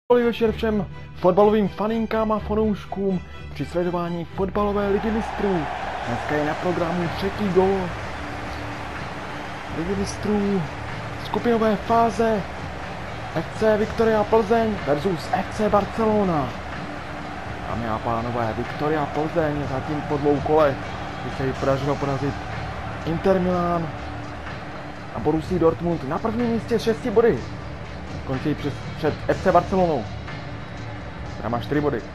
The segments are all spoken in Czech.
Dobrý večer všem fotbalovým faninkám a fanouškům při sledování fotbalové ligy mistrů. Dneska je na programu třetí gól ligy mistrů skupinové fáze FC Viktoria Plzeň versus FC Barcelona. Dámy a pánové, Viktoria Plzeň zatím po 2 kolech, kdy se jí podařilo porazit Inter Milan a Borussia Dortmund na prvním místě s 6 body. Končí před FC Barcelonou, která má 4 body.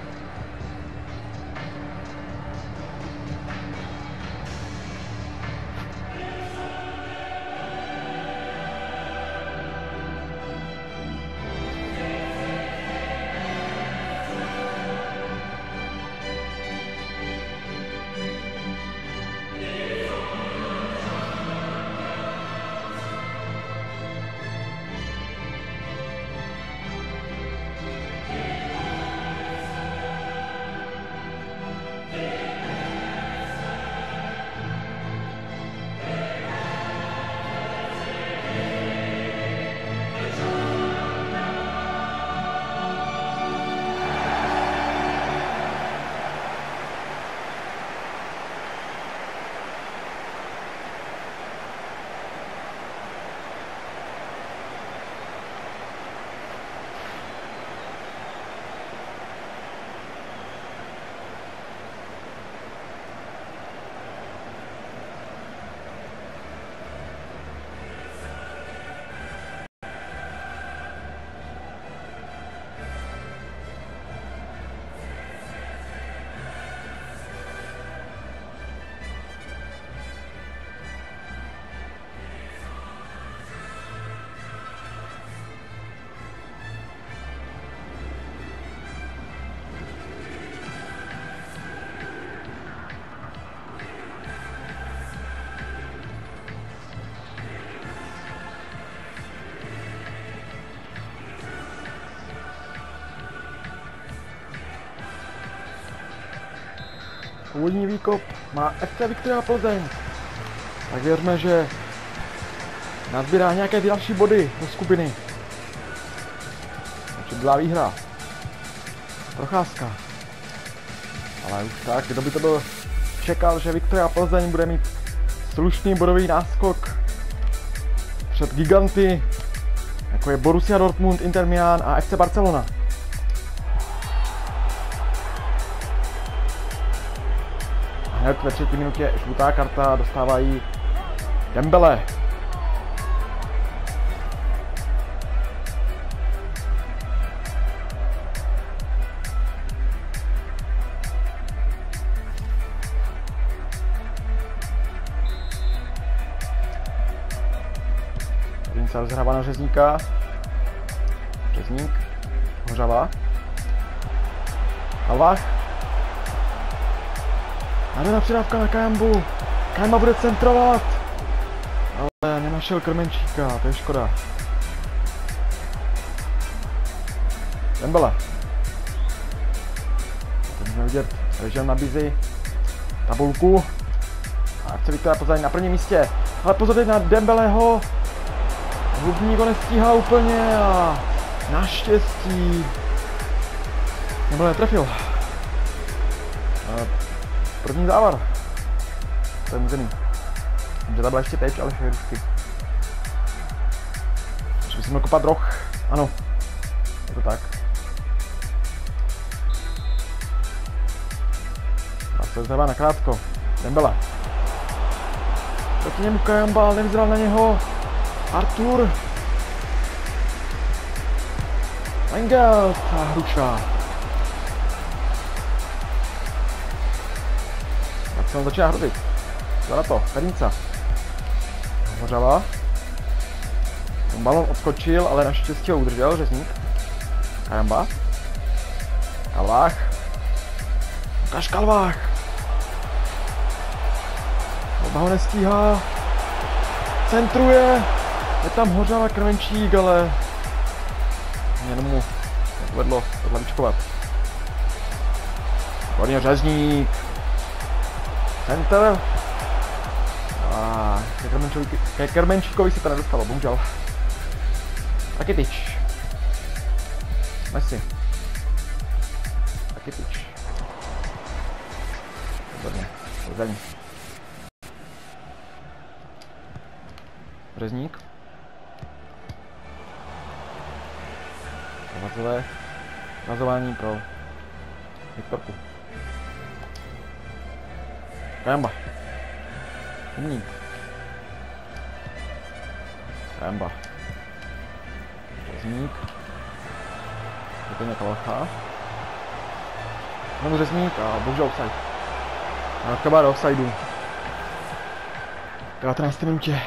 Původní výkop má FC Viktoria Plzeň. Tak věřme, že nazbírá nějaké další body do skupiny. Takže byla výhra. Procházka. Ale už tak, kdo by to byl čekal, že Viktoria Plzeň bude mít slušný bodový náskok před giganty, jako je Borussia Dortmund, Inter Milan a FC Barcelona. Hned ve 3. minutě žlutá karta dostávají Dembele. Tady se rozhrává na Řezníka. Řezník. Hořava. Kalvách. Nádherná přidávka na Kajambu. Kajamba bude centrovat. Ale nenašel Krmenčíka, to je škoda. Dembele. To můžeme vidět, režim nabízí tabulku. A chce Viktoria Plzeň na prvním místě. Ale pozor teď na Dembeleho. Hlubník ho nestíhá úplně a naštěstí Dembele netrefil. První závar. To je muzený. Že tam byla ještě teď, ale švěrušky. Takže bychom měl kopat roh. Ano. Je to tak. A se zdává nakrátko. Dembele. Proti němu Kajamba, ale nevyzral na něho. Artur. Engel a Hruša. Se on začíná hrozit. Co na to? Ferínca. Hořava. Ten balon odskočil, ale naštěstí ho udržel Řezník. Kajamba. Kalvách. Lukáš Kalvách. Oba ho nestíhá. Centruje. Je tam Hořava, Krmenčík, ale jenom mu povedlo odlavičkovat. Výborně Řezník. Center. A ke Krmenčíkovi se to nedostalo, bohužel. Rakitic. Messi. Rakitic. Výborně. Plzeň. Řezník. Vazování pro Viktorku. Kajamba. Umník. Kajamba. Řezník. Úplně Kalcha. Nebo řezník a bohužel offside. Kabá do offsideu. 19. minutě.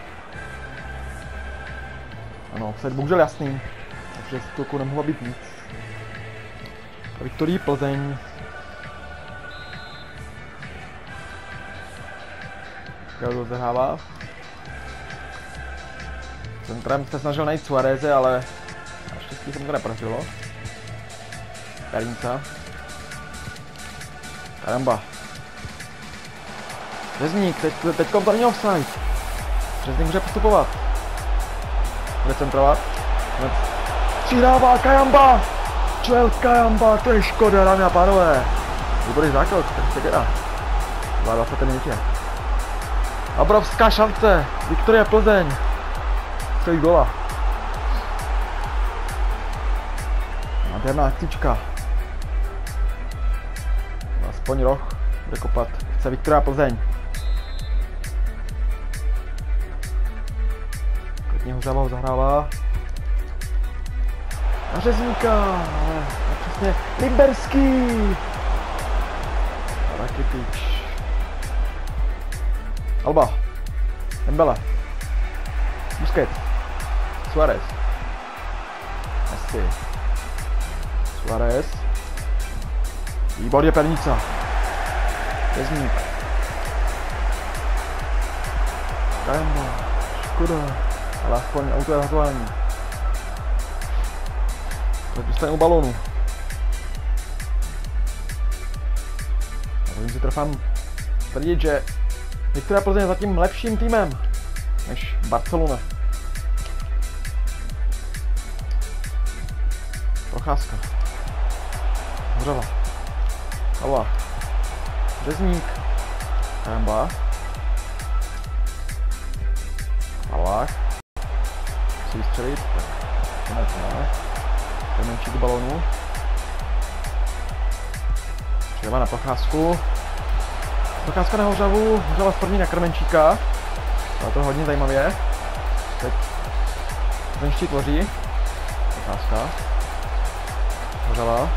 Ano, offside bohužel jasný. Takže z toho nemohla být nic. Viktorii Plzeň. Kdo zahrává? Centrem se snažil najít Suareze, ale naštěstí se mu to nepodařilo. Perínca. Karamba. Řezník, teďkom to není offside. Řezník může postupovat. Bude centrovat. Přidává Kajamba! Joel Kajamba, to je škoda, dámy a pánové. Výborný základ, tak se dělá. 22. minutě. Obrovská šance, Viktoria Plzeň. Stojí gola. Nádherná akcička. Aspoň roh bude kopat. Chce Viktoria Plzeň. Klidně Hořava ho zahrává. Na Řezníka, ale přesně Liberský. Rakitic. Alba. Dembele. Busquets. Suarez. Messi. Suarez. Výborně Pernica. Řezník. Kajamba. Škoda. Ale aspoň auto je hlasování. Tak dostane u balónu. A si trofám tvrdit, že Viktoria Plzeň je zatím lepším týmem než Barcelona. Procházka. Hořava. Kalva. Řezník. Kajamba. Kalvách. Musí vystřelit. Konec ne. Kremenčík do balónu. Přijeva na Procházku. Procházka na Hořavu. Hořava splní na Kremenčíka. Ale to hodně zajímavě. Teď Zdenští tvoří. Procházka. Hořava.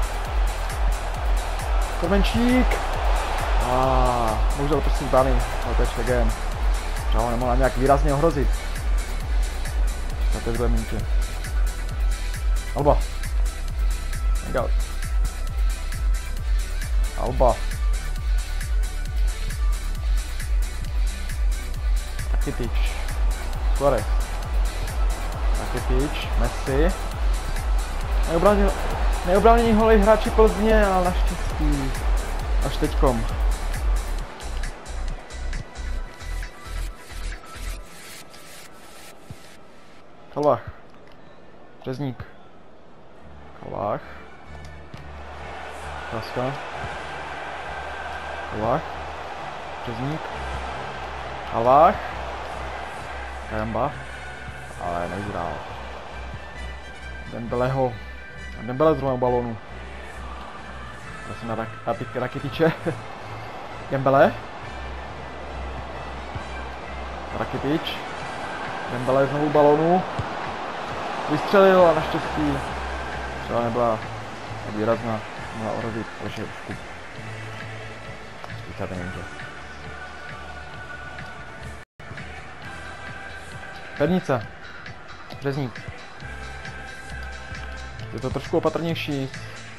Kremenčík. Bohužel prostě zbaný. Ale to je Švegen. Třeba ho nemohla nějak výrazně ohrozit. Na té druhé minutě. Alba. Hangout. Alba. Rakitic. Suarez. Rakitic. Messi. Neobrání holej hráči Plzně, ale naštěstí. Až teďkom. Kalvách. Řezník. Kalvách. Láska. Kalvách. Řezník. Kalvách. Kajamba. Ale nejdu dál. Dembeleho. Dembele z druhého balónu. Prosím na Rakitiče. Dembele. Rakitic. Dembele znovu balónu. Vystřelil a naštěstí třeba nebyla výrazná, mohla ohrozit Leševšku. 30. minutě. Pernica. Řezník. Je to trošku opatrnější.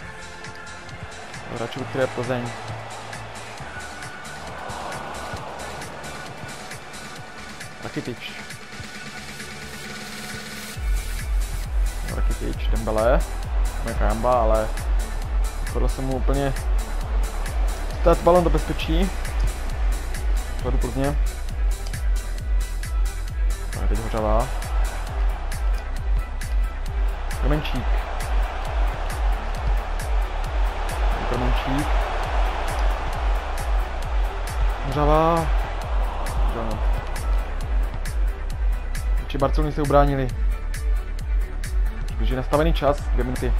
Hráčů, které je Plzeň. Rakitic. Rakitic, Dembele. Kajamba, ale podle se mu úplně stát balon do bezpečí. Vledu Plzně. A teď Hořava. Kremenčík. Krmenčík. Mořava. Či Barcelony se ubránili. Takže nastavený čas, 2 minuty.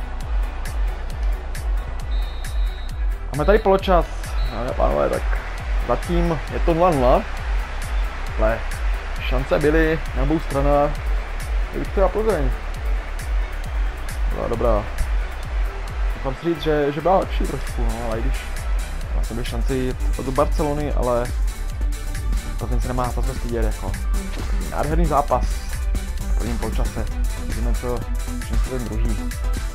Máme tady poločas. Dámy a pánové, tak zatím je to 0-0. Ale šance byly na obou stranách. Viktoria Plzeň. Byla dobrá. Můžu si říct, že byla lepší trošku, no, ale i když vlastně byly šanci jít do Barcelony, ale Plzeň se nemá zase stydět, jako. Nádherný zápas v prvním poločase. Vidíme, co ten druhý.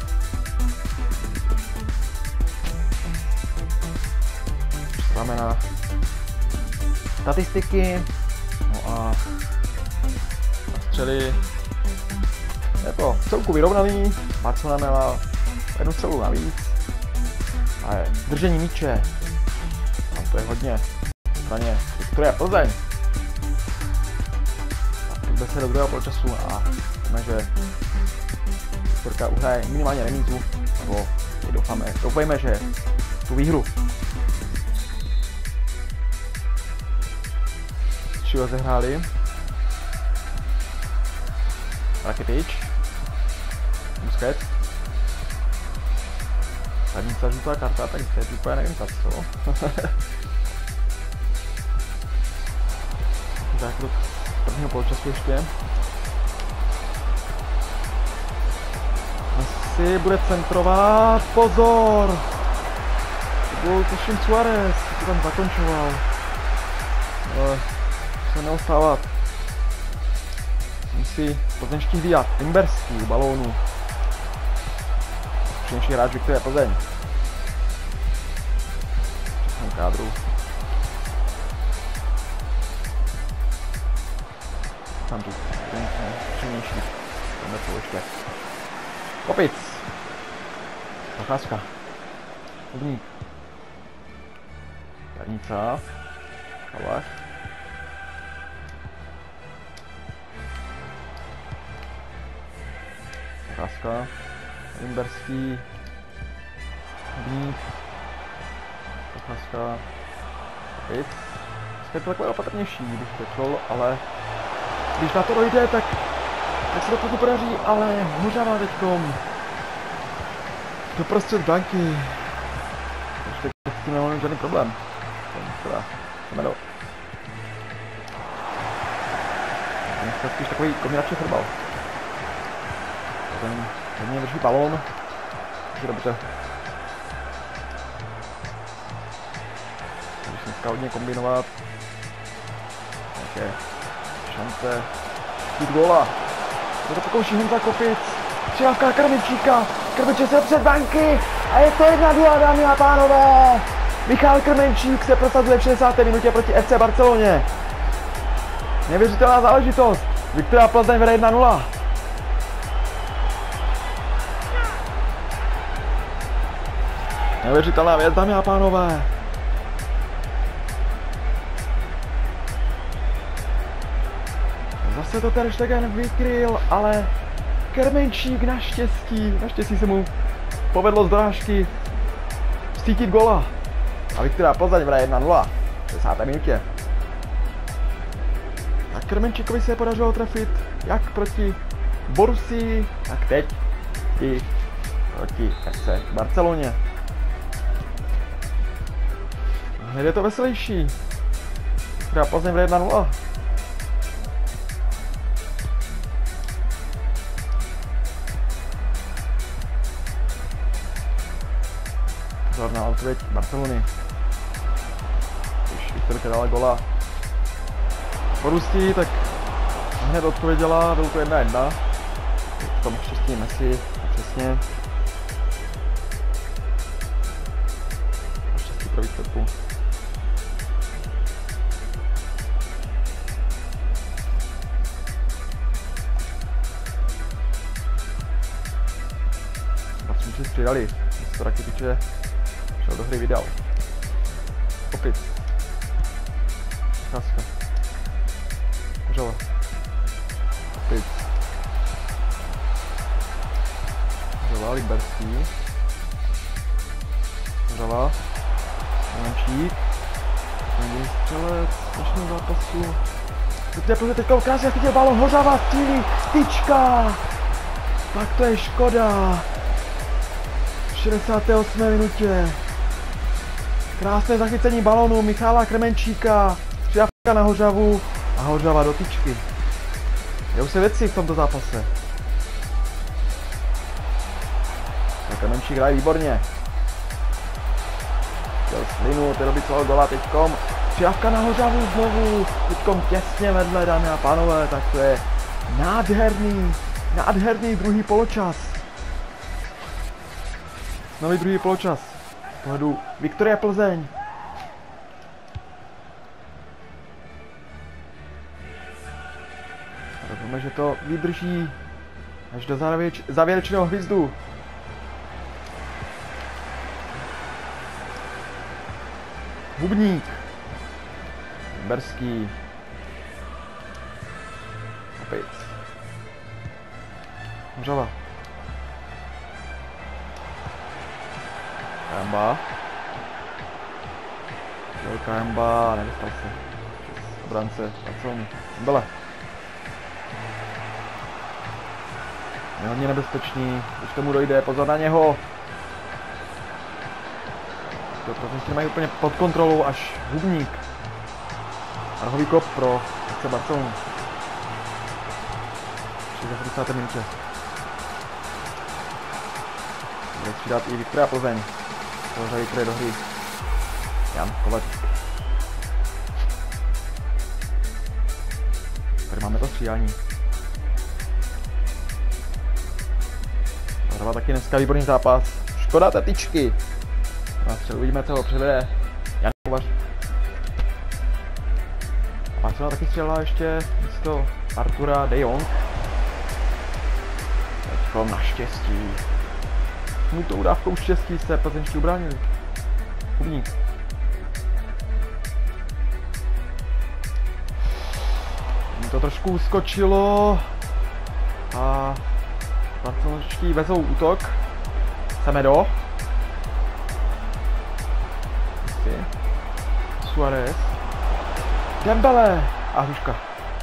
Dáme na statistiky, no a na střely. Je to celku vyrovnaný, Barcelona měla 1 střelu navíc, ale držení míče, tam to je hodně, v straně Viktoria Plzeň. Jde se do druhého poločasu a víme, že Viktorka uhraje minimálně remízu, nebo doufejme, že tu výhru. Tři rozehráli. Rakitic. Busquets. Zadnice žlutá karta, tak teď úplně nevím tak co. Zákrok prvního poločasu ještě. Asi bude centrovat, pozor! To byl tuším Suárez, to tam zakončoval. Ale se neostávat. Musí plzeňští hlídat, Imberský u balónu. Všemší hráč Viktoria Plzeň. Všechno kádru. Tam tu, všemnější. Jdeme tu ještě. Kopic. Procházka. Hudník. Jarnica. Kalách. Procházka. Imberský. Hudník. Procházka. Kopic. Je to takové opatrnější, bych řekl, ale když na to dojde, tak se to potom podaří, ale Mořava teďkom doprostřed branky. Takže s tím nemám žádný problém. Jdeme do. Dneska spíš takový kombinační fotbal. Ten hodně drží balón. Takže dobře. Když dneska hodně kombinovat. Nějaké šance jít góla. To pokouší Honza Kopic. Přidávka Krmenčíka. Krmenčík se před banky. A je to 1-2, dámy a pánové. Michal Krmenčík se prosazuje v 60. minutě proti FC Barceloně. Nevěřitelná záležitost. Viktoria Plzeň vede 1-0. Neuvěřitelná věc, dámy a pánové. Zase to Ter Stegen vykryl, ale Krmenčík naštěstí se mu povedlo z dorážky vstítit gola. A Viktoria Plzeň vede 1-0 v 60. minutě. A Krmenčíkovi se podařilo trefit jak proti Borussii, tak teď i proti FC Barceloně. Hned je to veselější. Viktoria Plzeň vede 1-0. Zorná odpověď Barcelony. Když Viktorka dala gola Borussii, tak hned odpověděla, byl to 1-1. V tom štěstí Messi, přesně. A štěstí pro výsledku. Barcelonci přidali, to Rakitiče šel do hry vydal. Opět. Procházka. Mořava. Opět. Mořava, Limberský. Hořava. Kremenčík. Nejdělý střelec dnešního zápasu. Plzeň teďka krásně chytil balon, Hořava střílí, tyčka! Tak to je škoda. V 68. minutě. Krásné zachycení balonu Michala Kremenčíka. Přidávka na Hořavu a Hořava do tyčky. Dějou se věci v tomto zápase. Tak Kremenčík hraje výborně. Chtěl slinu, ty dobit svého gola teďkom. Přidávka na Hořavu znovu. Teďkom těsně vedle, dámy a pánové, tak to je nádherný druhý poločas. Nový druhý poločas. Pohledu Viktoria Plzeň. Doufáme, že to vydrží až do závěrečného hvízdu. Hubník. Berský. Opět. Hořava. Kajamba. Kajamba, nedostal se. Obránce Barcelony. Dembele. Je hodně nebezpečný, když tomu dojde, pozor na něho. To prostě mají úplně pod kontrolou až Hubník. A rohový kop pro FC Barcelonu. 60. minutě. Bude přidat i Viktoria Plzeň. Tohle Viktorie do hry. Jan Kovařík. Tady máme to střídání. Hořava taky dneska výborný zápas. Škoda té tyčky. Uvidíme, co ho přivede Jan Kovařík. Barcelona taky střelila ještě místo Artura de Jong. Teďko naštěstí. Mu tou dávkou štěstí se plzeňští ubránili. Hubník. Mu to trošku uskočilo. A barcelonští vezou útok. Semedo. Suárez. Dembele a Hruška.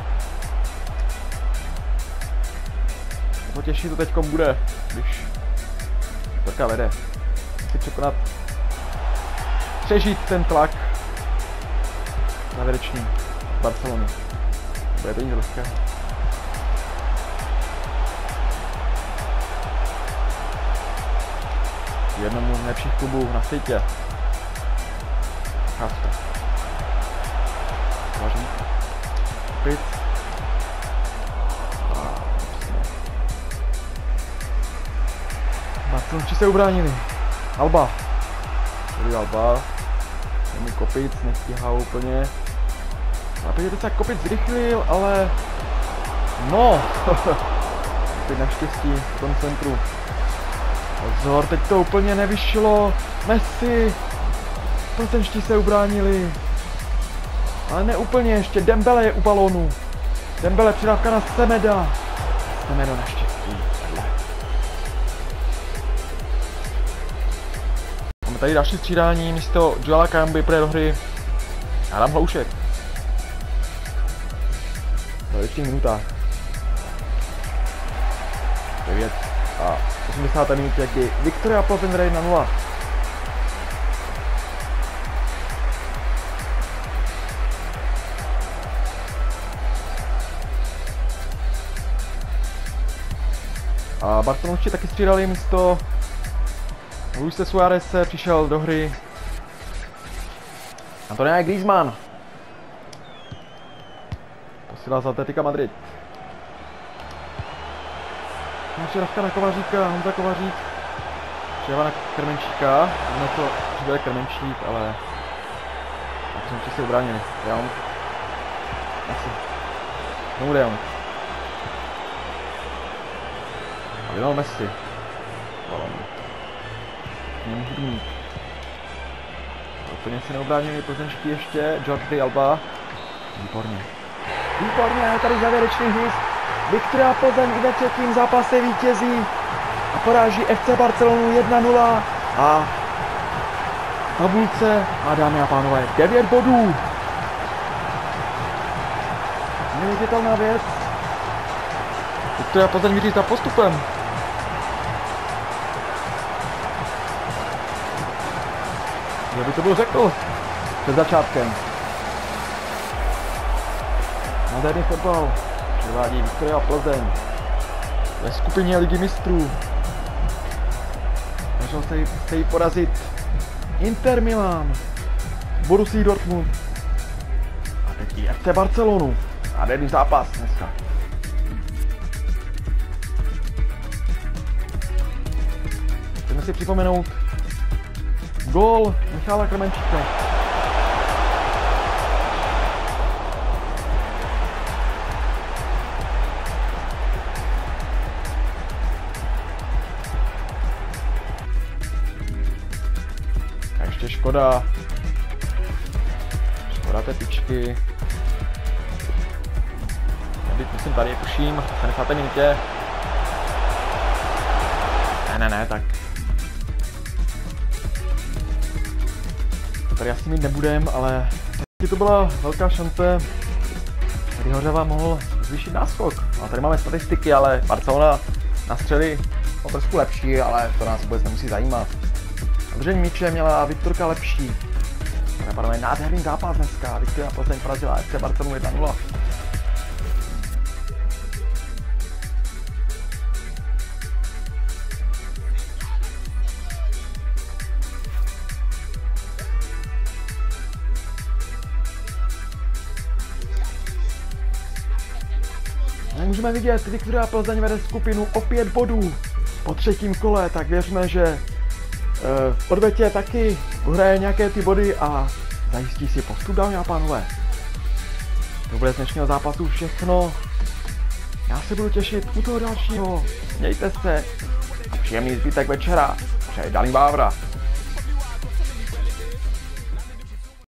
Potěší to teďkom bude, když Torka vede. Musí překonat, přežít ten tlak závěrečný Barcelony. Bude to nic lehké. Jednomu z nejlepších klubů na světě. Chápte. Vážný. Opět. Barcelončí se ubránili. Alba. Tady Alba. Není Kopic, nestíhá úplně. A teď docela Kopic zrychlil, ale... No! Teď naštěstí v tom centru. Pozor, teď to úplně nevyšlo. Messi. Plzeňští se ubránili. Ale ne úplně ještě, Dembele je u balónu. Dembele přidávka na Semeda. Semedo naštěstí. Máme tady další střídání, místo Joela Kajamby půjde do hry Adam Hloušek. V dalších minutách. 9 a 80. minutě, kdy Viktoria Plzeň hraje na 0. A Barcelončtí taky střídali místo Luise Suáreze, přišel do hry Antoine Griezmann. Posílá za Atletica Madrid. Přidávka na Kovaříka, Honza Kovařík. Přidává na Kremenčíka. Ono to přidali Kremenčík, ale Barcelončtí se ubránili. De Jong. Asi. Znovu De Jong. A Lionel Messi. Balón. Něm Hubník. Úplně si neobránili plzeňští ještě. Jordi Alba. Výborně. Výborně, tady závěrečný hvězd. Viktoria Plzeň i ve třetím zápase vítězí a poráží FC Barcelonu 1-0 a tabulce a dámy a pánové 9 bodů. Neviditelná věc. Viktoria Plzeň míří za postupem. Kdo by to byl řekl před začátkem. Nádherný fotbal předvádí Viktoria Plzeň ve skupině Ligy mistrů. Dařilo se jí porazit Inter Milan, Borussia Dortmund a teď i FC Barcelonu. Nádherný zápas dneska. Chceme si připomenout gól Michala Krmenčíka. A ještě škoda tetičky. Myslím tady, tuším, v 70. minutě. Ne, tak. Tady asi mít nebudem, ale to byla velká šance, kdy Hořava mohl zvýšit náskok. A tady máme statistiky, ale Barcelona na střely trošku lepší, ale to nás vůbec nemusí zajímat. Držení míče měla Viktorka lepší. Napadlo je nádherný zápas dneska. Viktoria Plzeň porazila FC Barcelonu 1-0. Můžeme vidět, Viktoria Plzeň vede skupinu o 5 bodů po třetím kole, tak věřme, že v odvetě taky uhraje nějaké ty body a zajistí si postup, dámy a pánové. To bude z dnešního zápasu všechno. Já se budu těšit u toho dalšího. Mějte se a příjemný zbytek večera. Přeje Dalí Vávra.